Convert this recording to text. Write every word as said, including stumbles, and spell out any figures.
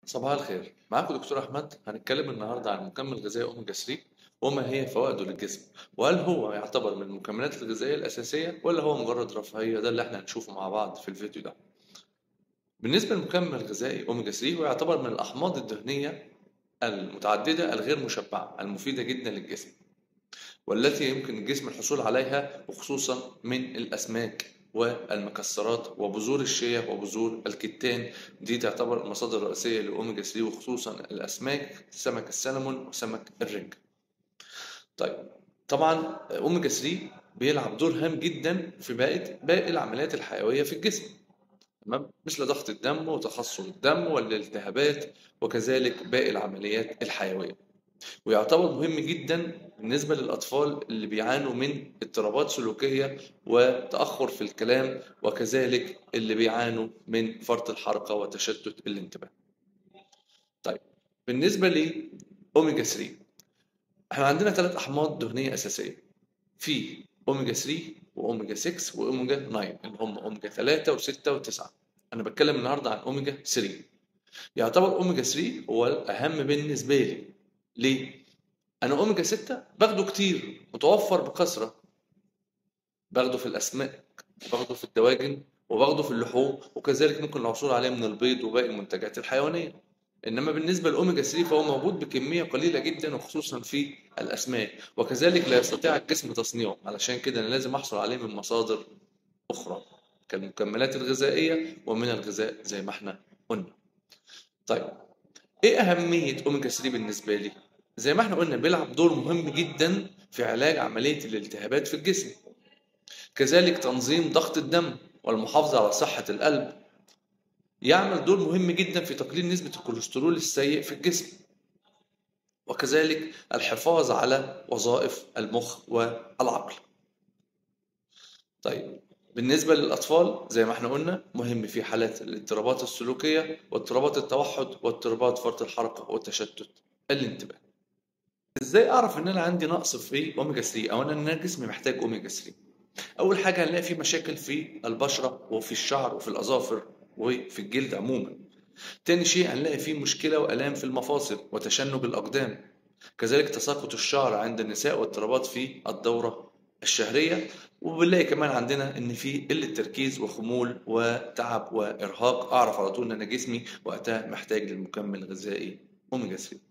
صباح الخير، معاكم دكتور أحمد. هنتكلم النهاردة عن مكمل غذائي أوميجا ثلاثة وما هي فوائده للجسم، وهل هو يعتبر من المكملات الغذائية الأساسية ولا هو مجرد رفاهية؟ ده اللي احنا هنشوفه مع بعض في الفيديو ده. بالنسبة للمكمل الغذائي أوميجا ثلاثة، هو يعتبر من الأحماض الدهنية المتعددة الغير مشبعة المفيدة جدا للجسم، والتي يمكن الجسم الحصول عليها وخصوصا من الأسماك والمكسرات وبذور الشيا وبذور الكتان. دي تعتبر المصادر الرئيسية للأوميجا ثلاثة، وخصوصا الأسماك، سمك السلمون وسمك الرنج. طيب، طبعا أوميجا ثلاثة بيلعب دور هام جدا في باقي باقي العمليات الحيوية في الجسم، تمام، مثل ضغط الدم وتخثر الدم والالتهابات، وكذلك باقي العمليات الحيوية. ويعتبر مهم جدا بالنسبة للأطفال اللي بيعانوا من اضطرابات سلوكية وتأخر في الكلام، وكذلك اللي بيعانوا من فرط الحركة وتشتت الانتباه. طيب، بالنسبة لأوميجا ثلاثة، احنا عندنا ثلاث أحماض دهنية أساسية، في أوميجا ثلاثة وأوميجا ستة وأوميجا تسعة، اللي هم أوميجا ثلاثة و6 و9. أنا بتكلم النهاردة عن أوميجا ثلاثة. يعتبر أوميجا ثلاثة هو الأهم بالنسبة لي. ليه؟ انا اوميجا ستة باخده كتير، متوفر بكثره، باخده في الاسماك، باخده في الدواجن، وباخده في اللحوم، وكذلك ممكن الحصول عليه من البيض وباقي المنتجات الحيوانيه. انما بالنسبه للاوميجا ثلاثة فهو موجود بكميه قليله جدا، وخصوصا في الاسماك، وكذلك لا يستطيع الجسم تصنيعه، علشان كده انا لازم احصل عليه من مصادر اخرى كالمكملات الغذائيه ومن الغذاء زي ما احنا قلنا. طيب، ايه اهميه اوميجا ثلاثة بالنسبه لي؟ زي ما احنا قلنا بيلعب دور مهم جدا في علاج عمليه الالتهابات في الجسم، كذلك تنظيم ضغط الدم والمحافظه على صحه القلب. يعمل دور مهم جدا في تقليل نسبه الكوليسترول السيء في الجسم، وكذلك الحفاظ على وظائف المخ والعقل. طيب، بالنسبه للاطفال زي ما احنا قلنا مهم في حالات الاضطرابات السلوكيه واضطرابات التوحد واضطرابات فرط الحركه وتشتت الانتباه. ازاي اعرف ان انا عندي نقص في اوميجا ثلاثة او ان انا جسمي محتاج اوميجا ثلاثة؟ اول حاجه هنلاقي في مشاكل في البشره وفي الشعر وفي الاظافر وفي الجلد عموما. تاني شيء هنلاقي في مشكله والام في المفاصل وتشنج الاقدام، كذلك تساقط الشعر عند النساء واضطرابات في الدوره الشهريه. وبنلاقي كمان عندنا ان في قله تركيز وخمول وتعب وارهاق. اعرف على طول ان انا جسمي وقتها محتاج للمكمل الغذائي اوميجا ثلاثة.